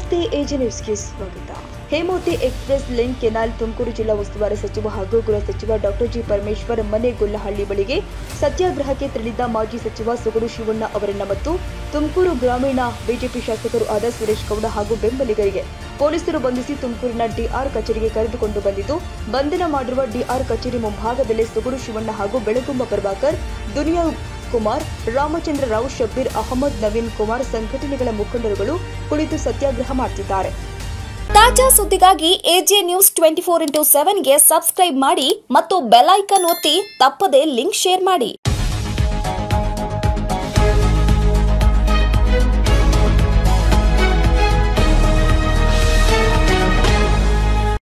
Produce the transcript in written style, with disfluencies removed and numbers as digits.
ನಮಸ್ತೆ ಎಜೆ ನ್ಯೂಸ್ಗೆ ಸ್ವಾಗತ. Hemavathi express lane canal Tumakuru ಜಿಲ್ಲಾ ಉಸ್ತುವಾರಿ ಸಚಿವ ಹಾಗೂ ಗೃಹ ಸಚಿವ ಡಾಕ್ಟರ್ ಜಿ ಪರಮೇಶ್ವರ್ ಮನೆಗೊಲ್ಲಹಳ್ಳಿ ಬಳಿಗೆ ಸತ್ಯಾಗ್ರಹಕ್ಕೆ ತೆರಳಿದ್ದ ಮಾಜಿ ಸಚಿವ ಸೊಗಡು ಶಿವಣ್ಣ ಅವರನ್ನ ಮತ್ತು ತುಮಕೂರು ಗ್ರಾಮೀಣ ಬಿಜೆಪಿ ಶಾಸಕರು ಆದ ಸುರೇಶ್ ಗೌಡ ಹಾಗೂ ಬೆಂಬಲಿಗರಿಗೆ ಪೊಲೀಸರು ಬಂಧಿಸಿ ತುಮಕೂರಿನ ಡಿಆರ್ ಕಚೇರಿಗೆ ಕರೆದುಕೊಂಡು ಬಂದಿದ್ದು, ಬಂಧನ ಮಾಡಿರುವ ಡಿಆರ್ ಕಚೇರಿ ಮುಂಭಾಗದಲ್ಲೇ ಸೊಗಡು ಶಿವಣ್ಣ ಹಾಗೂ ಬೆಳಗುಂಬ ಪ್ರಭಾಕರ್, ದುನಿಯಾ ಕುಮಾರ್, ರಾಮಚಂದ್ರ ರಾವ್, ಶಬ್ಬೀರ್ ಅಹಮದ್, ನವೀನ್ ಕುಮಾರ್ ಸಂಘಟನೆಗಳ ಮುಖಂಡರುಗಳು ಕುಳಿತು ಸತ್ಯಾಗ್ರಹ ಮಾಡುತ್ತಿದ್ದಾರೆ. ತಾಜಾ ಸುದ್ದಿಗಾಗಿ ಎಜೆ ನ್ಯೂಸ್ 24x7 ಗೆ ಸಬ್ಸ್ಕ್ರೈಬ್ ಮಾಡಿ ಮತ್ತು ಬೆಲ್ ಐಕಾನ್ ಒತ್ತಿ ತಪ್ಪದೇ ಲಿಂಕ್ ಶೇರ್ ಮಾಡಿ.